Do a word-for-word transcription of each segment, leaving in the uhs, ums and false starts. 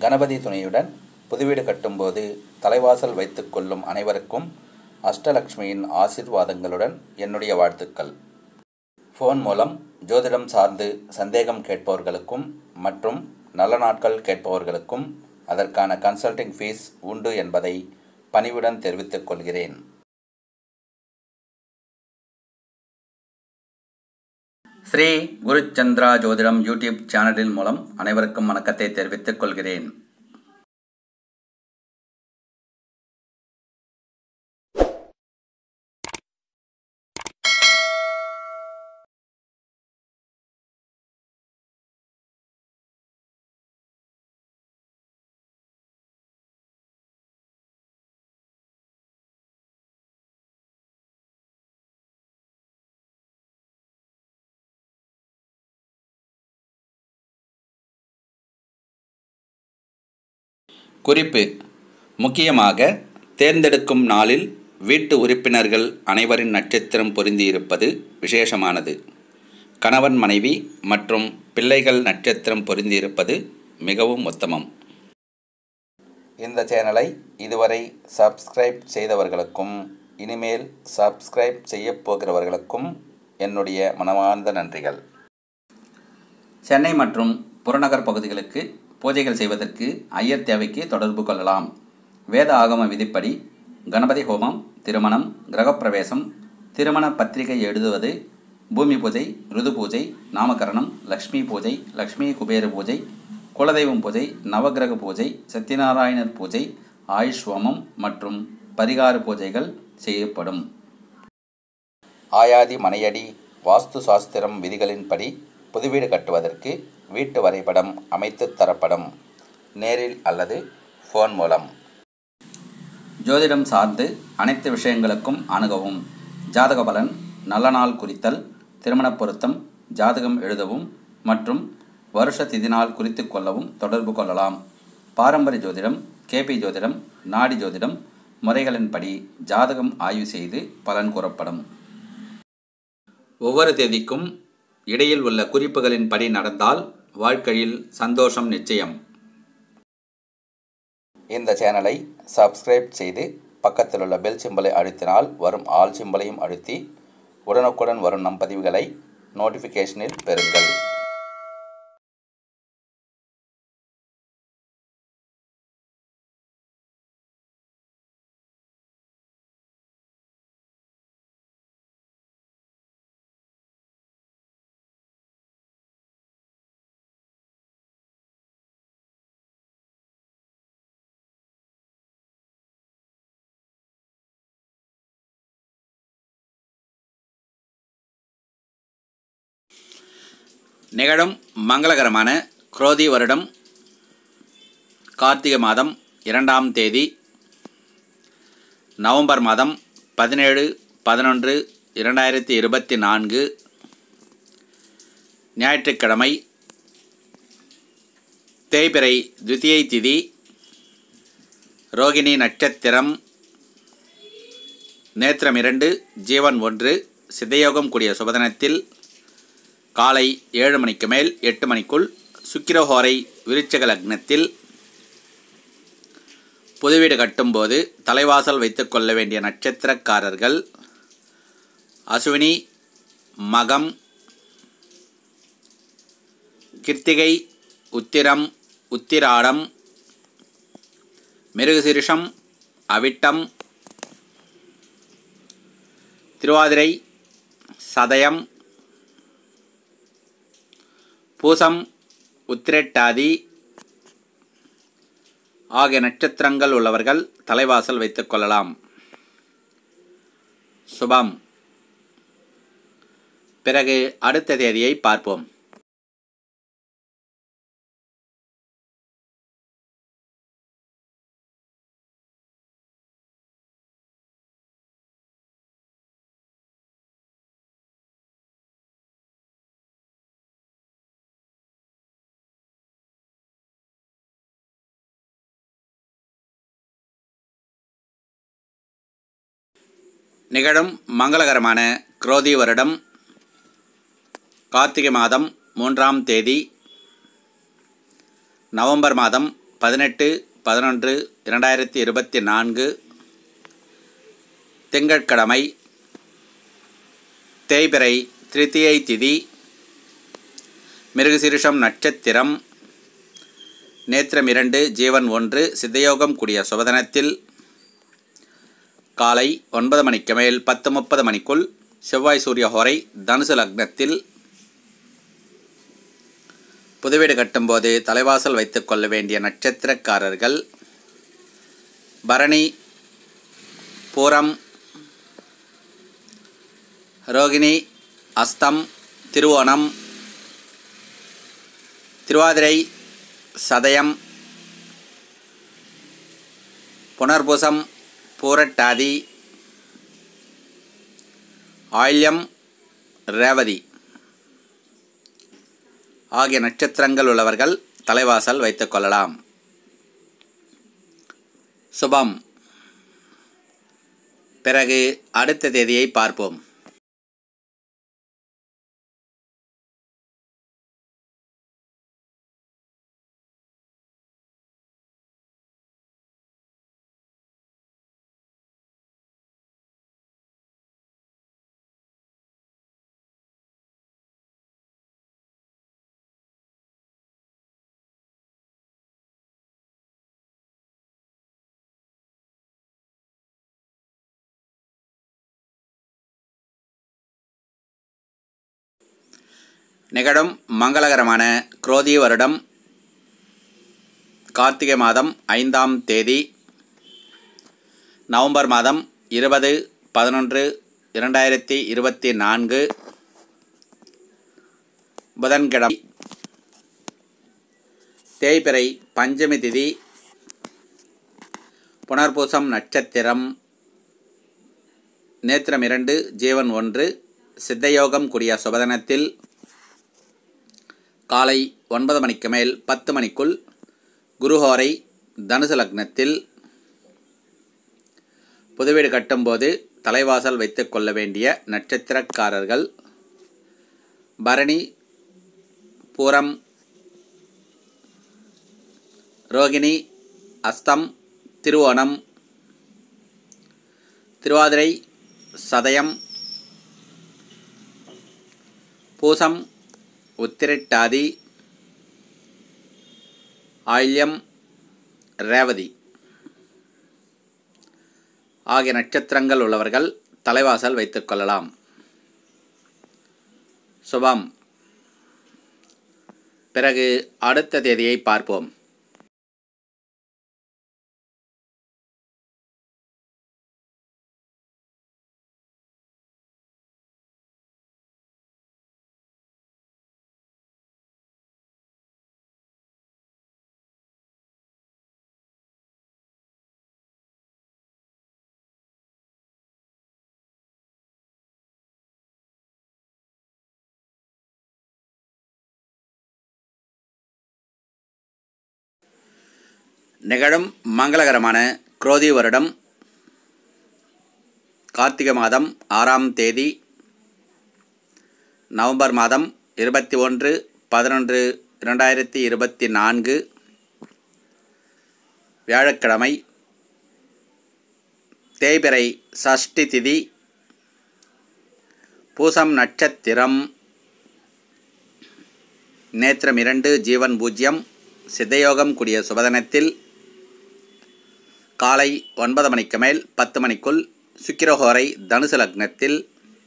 கணபதி துணையுடன் புதுவீடு கட்டும்போது தலைவாசல் வைத்துக் கொள்ளும் அனைவருக்கும் அஷ்டலக்ஷ்மியின் ஆசீர்வாதங்களுடன் என்னுடைய வாழ்த்துக்கள். ஃபோன் மூலம் ஜோதிடம் சார்ந்து சந்தேகம் கேட்பவர்களுக்கும் மற்றும் நல்ல நாட்கள் கேட்பவர்களுக்கும் அதற்கான கன்சல்டிங் ஃபீஸ் உண்டு என்பதை பணிவுடன் தெரிவித்துக் கொள்கிறேன். ஸ்ரீ குருச்சந்திரா ஜோதிடம் யூடியூப் சேனலின் மூலம் அனைவருக்கும் வணக்கத்தை தெரிவித்துக் கொள்கிறேன். குறிப்பு: முக்கியமாக தேர்ந்தெடுக்கும் நாளில் வீட்டு உறுப்பினர்கள் அனைவரின் நட்சத்திரம் பொருந்தியிருப்பது விசேஷமானது. கணவன் மனைவி மற்றும் பிள்ளைகள் நட்சத்திரம் பொருந்தியிருப்பது மிகவும் உத்தமம். இந்த சேனலை இதுவரை சப்ஸ்கிரைப் செய்தவர்களுக்கும் இனிமேல் சப்ஸ்கிரைப் செய்ய போகிறவர்களுக்கும் என்னுடைய மனமார்ந்த நன்றிகள். சென்னை மற்றும் புறநகர் பகுதிகளுக்கு பூஜைகள் செய்வதற்கு ஐயர் தேவைக்கு தொடர்பு கொள்ளலாம். வேத ஆகம விதிப்படி கணபதி ஹோமம், திருமணம், கிரகப்பிரவேசம், திருமண பத்திரிகை எழுதுவது, பூமி பூஜை, ருது பூஜை, நாமகரணம், லக்ஷ்மி பூஜை, லக்ஷ்மி குபேர பூஜை, குலதெய்வம் பூஜை, நவகிரக பூஜை, சத்யநாராயணர் பூஜை, ஆயுஷ் ஹோமம் மற்றும் பரிகார பூஜைகள் செய்யப்படும். ஆயாதி மனையடி வாஸ்து சாஸ்திரம் விதிகளின்படி புதுவீடு கட்டுவதற்கு வீட்டு வரைபடம் அமைத்து தரப்படும். நேரில் அல்லது ஃபோன் மூலம் ஜோதிடம் சார்ந்து அனைத்து விஷயங்களுக்கும் அணுகவும். ஜாதக பலன், நல்ல நாள் குறித்தல், திருமண பொருத்தம், ஜாதகம் எழுதவும் மற்றும் வருஷ திதி நாள் குறித்து கொள்ளவும் தொடர்பு கொள்ளலாம். பாரம்பரிய ஜோதிடம், கேபி ஜோதிடம், நாடி ஜோதிடம் முறைகளின்படி ஜாதகம் ஆய்வு செய்து பலன் கூறப்படும். ஒவ்வொரு தேதிக்கும் இடையில் உள்ள குறிப்புகளின் படி நடந்தால் வாழ்க்கையில் சந்தோஷம் நிச்சயம். இந்த சேனலை சப்ஸ்கிரைப் செய்து பக்கத்தில் உள்ள பெல் சிம்பலை அழுத்தினால் வரும் ஆல் சிம்பலையும் அழுத்தி உடனுக்குடன் வரும் நம் பதிவுகளை நோட்டிஃபிகேஷனில் பெறுங்கள். நிகழும் மங்களகரமான குரோதி வருடம் கார்த்திகை மாதம் இரண்டாம் தேதி நவம்பர் மாதம் பதினேழு பதினொன்று இரண்டாயிரத்தி இருபத்தி நான்கு ஞாயிற்றுக்கிழமை, தேய்பிறை துதியை திதி, ரோகிணி நட்சத்திரம், நேத்திரம் இரண்டு, ஜீவன் ஒன்று, சித்தயோகம் கூடிய சுபதினத்தில் காலை ஏழு மணிக்கு மேல் எட்டு மணிக்குள் சுக்கிரஹோரை விருச்சிக லக்னத்தில் புதுவீடு கட்டும்போது தலைவாசல் வைத்து கொள்ள வேண்டிய நட்சத்திரக்காரர்கள் அசுவினி, மகம், கிருத்திகை, உத்திரம், உத்திராடம், மிருகசீரிஷம், அவிட்டம், திருவாதிரை, சதயம், பூசம், உத்திரட்டாதி ஆகிய நட்சத்திரங்கள் உள்ளவர்கள் தலைவாசல் வைத்துக் கொள்ளலாம். சுபம். பிறகு அடுத்த தேதியை பார்ப்போம். நிகழும் மங்களகரமான குரோதி வருடம் கார்த்திகை மாதம் மூன்றாம் தேதி நவம்பர் மாதம் பதினெட்டு பதினொன்று இரண்டாயிரத்தி இருபத்தி நான்கு திங்கட்கிழமை, தேய்பிறை திருத்தியை திதி, மிருகசீரிஷம் நட்சத்திரம், நேத்திரம் இரண்டு, ஜீவன் ஒன்று, சித்தயோகம் கூடிய சுபதினத்தில் காலை ஒன்பது மணிக்கு மேல் பத்து முப்பது மணிக்குள் செவ்வாய் சூரிய ஹோரை, தனுசு லக்னத்தில். புதுவீடு கட்டும்போது தலைவாசல் வைத்து கொள்ள வேண்டிய நட்சத்திரக்காரர்கள் பரணி, பூரம், ரோகிணி, அஸ்தம், திருவோணம், திருவாதிரை, சதயம், புனர்பூசம், பூரட்டாதி, ஆயில்யம், ரேவதி ஆகிய நட்சத்திரங்கள் உள்ளவர்கள் தலைவாசல் வைத்துக் கொள்ளலாம். சுபம். பிறகு அடுத்த தேதியை பார்ப்போம். நிகழும் மங்களகரமான குரோதி வருடம் கார்த்திகை மாதம் ஐந்தாம் தேதி, நவம்பர் மாதம் இருபது பதினொன்று இரண்டாயிரத்தி இருபத்தி நான்கு புதன்கிழமை, தேய்பிறை பஞ்சமி திதி, புனர்பூசம் நட்சத்திரம், நேத்திரம் இரண்டு, ஜீவன் ஒன்று, சித்தயோகம் கூடிய சுபதினத்தில் காலை ஒன்பது மணிக்கு மேல் பத்து மணிக்குள் குருஹோரை, தனுசு லக்னத்தில். புதுவீடு கட்டும்போது தலைவாசல் வைத்து கொள்ள வேண்டிய நட்சத்திரக்காரர்கள் பரணி, பூரம், ரோகிணி, அஸ்தம், திருவோணம், திருவாதிரை, சதயம், பூசம், உத்திரட்டாதி, ஆயில்யம், ரேவதி ஆகிய நட்சத்திரங்கள் உள்ளவர்கள் தலைவாசல் வைத்துக் கொள்ளலாம். சுபம். பிறகு அடுத்த தேதியை பார்ப்போம். நிகழும் மங்களகரமான குரோதி வருடம் கார்த்திகை மாதம் ஆறாம் தேதி, நவம்பர் மாதம் இருபத்தி ஒன்று பதினொன்று இரண்டாயிரத்தி இருபத்தி நான்கு வியாழக்கிழமை, தேய்பிறை சஷ்டி திதி, பூசம் நட்சத்திரம், நேத்திரம் இரண்டு, ஜீவன் பூஜ்யம், சித்தயோகம் கூடிய சுபதினத்தில் காலை ஒன்பது மணிக்கு மேல் பத்து மணிக்குள் சுக்கிரஹோரை, தனுசு லக்னத்தில்.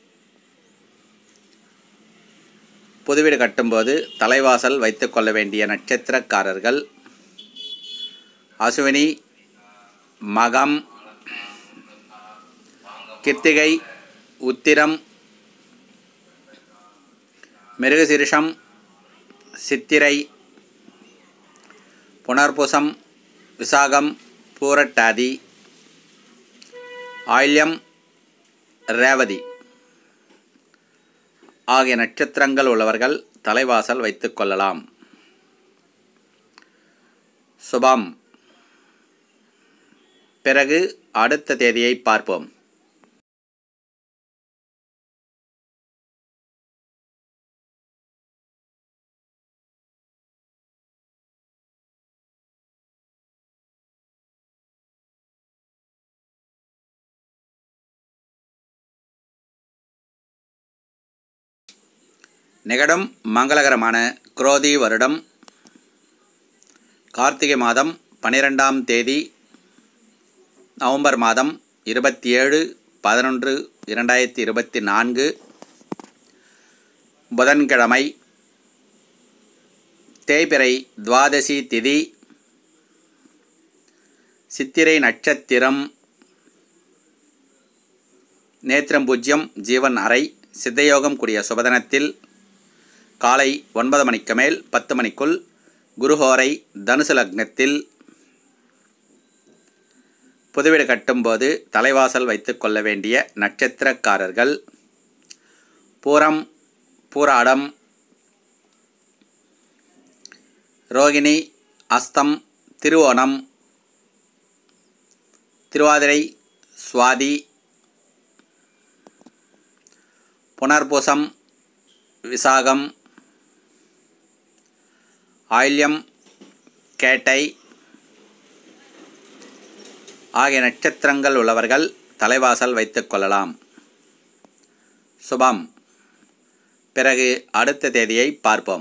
புதுவீடு கட்டும்போது தலைவாசல் வைத்து கொள்ள வேண்டிய நட்சத்திரக்காரர்கள் அசுவினி, மகம், கிருத்திகை, உத்திரம், மிருகசீரிஷம், சித்திரை, புனர்பூசம், விசாகம், பூரட்டாதி, ஆயில்யம், ரேவதி ஆகிய நட்சத்திரங்கள் உள்ளவர்கள் தலைவாசல் வைத்துக் கொள்ளலாம். சுபம். பிறகு அடுத்த தேதியை பார்ப்போம். நிகழும் மங்களகரமான குரோதி வருடம் கார்த்திகை மாதம் பனிரெண்டாம் தேதி நவம்பர் மாதம் இருபத்தி ஏழு பதினொன்று இரண்டாயிரத்தி இருபத்தி நான்கு புதன்கிழமை, தேய்பிறை துவாதசி திதி, சித்திரை நட்சத்திரம், நேத்திரம் பூஜ்யம், ஜீவன் அறை, சித்தயோகம் கூடிய சுபதனத்தில் காலை ஒன்பது மணிக்கு மேல் பத்து மணிக்குள் குருஹோரை, தனுசு லக்னத்தில். புதுவீடு கட்டும்போது தலைவாசல் வைத்து கொள்ள வேண்டிய நட்சத்திரக்காரர்கள் பூரம், பூராடம், ரோகிணி, அஸ்தம், திருவோணம், திருவாதிரை, சுவாதி, புனர்பூசம், விசாகம், ஆயில்யம், கேட்டை ஆகிய நட்சத்திரங்கள் உள்ளவர்கள் தலைவாசல் வைத்து கொள்ளலாம். சுபம். பிறகு அடுத்த தேதியை பார்ப்போம்.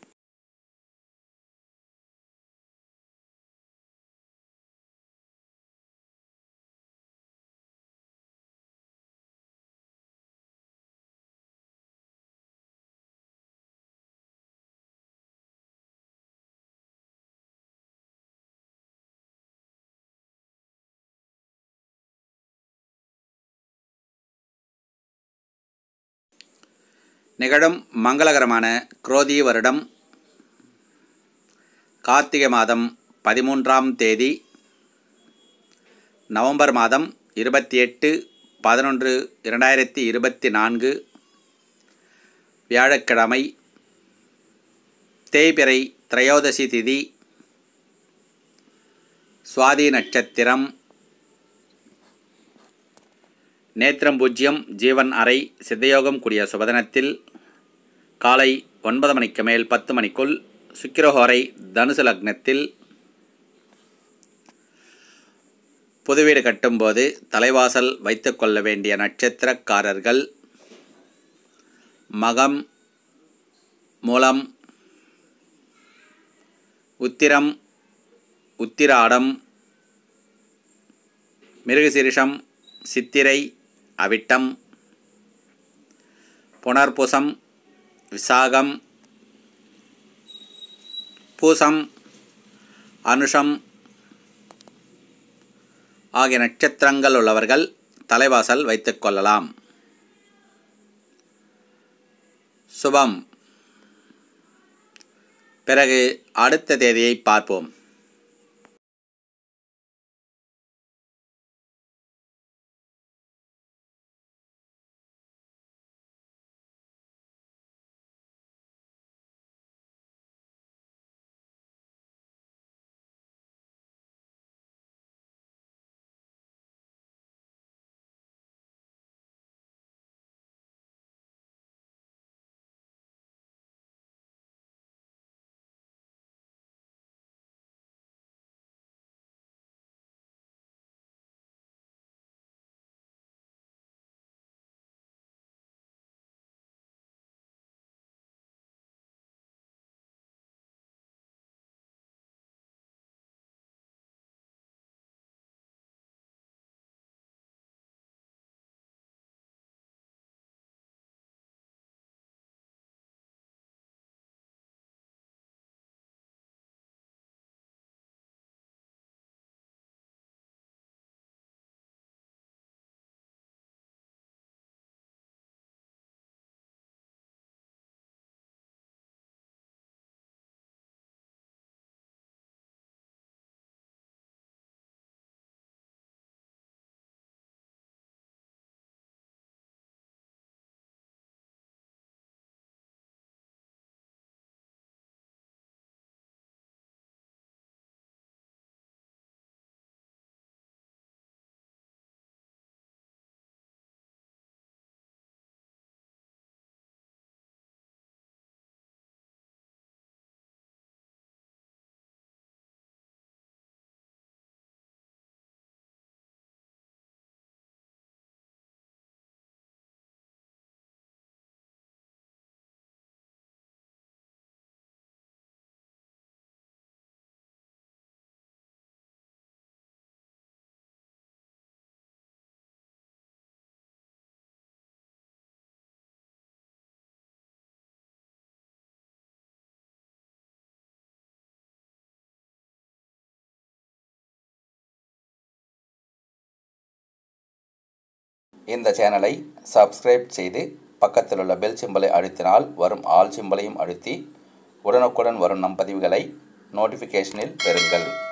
நிகழும் மங்களகரமான குரோதி வருடம் கார்த்திகை மாதம் பதிமூன்றாம் தேதி நவம்பர் மாதம் இருபத்தி எட்டு பதினொன்று இரண்டாயிரத்தி இருபத்தி நான்கு வியாழக்கிழமை, தேய்பிறை திரையோதசி திதி, சுவாதி நட்சத்திரம், நேத்திரம் பூஜ்யம், ஜீவன் அறை, சித்தயோகம் கூடிய சுபதனத்தில் காலை ஒன்பது மணிக்கு மேல் பத்து மணிக்குள் சுக்கிரஹோரை, தனுசு லக்னத்தில். புதுவீடு கட்டும்போது தலைவாசல் வைத்து கொள்ள வேண்டிய நட்சத்திரக்காரர்கள் மகம், மூலம், உத்திரம், உத்திராடம், மிருகசீரிஷம், சித்திரை, அவிட்டம், புனர்பூசம், விசாகம், பூசம், அனுஷம் ஆகிய நட்சத்திரங்கள் உள்ளவர்கள் தலைவாசல் வைத்து கொள்ளலாம். சுபம். பிறகு அடுத்த தேதியை பார்ப்போம். இந்த சேனலை சப்ஸ்கிரைப் செய்து பக்கத்தில் உள்ள பெல் சிம்பலை அழுத்தினால் வரும் ஆல் சிம்பலையும் அழுத்தி உடனுக்குடன் வரும் நம் பதிவுகளை நோட்டிஃபிகேஷனில் பெறுங்கள்.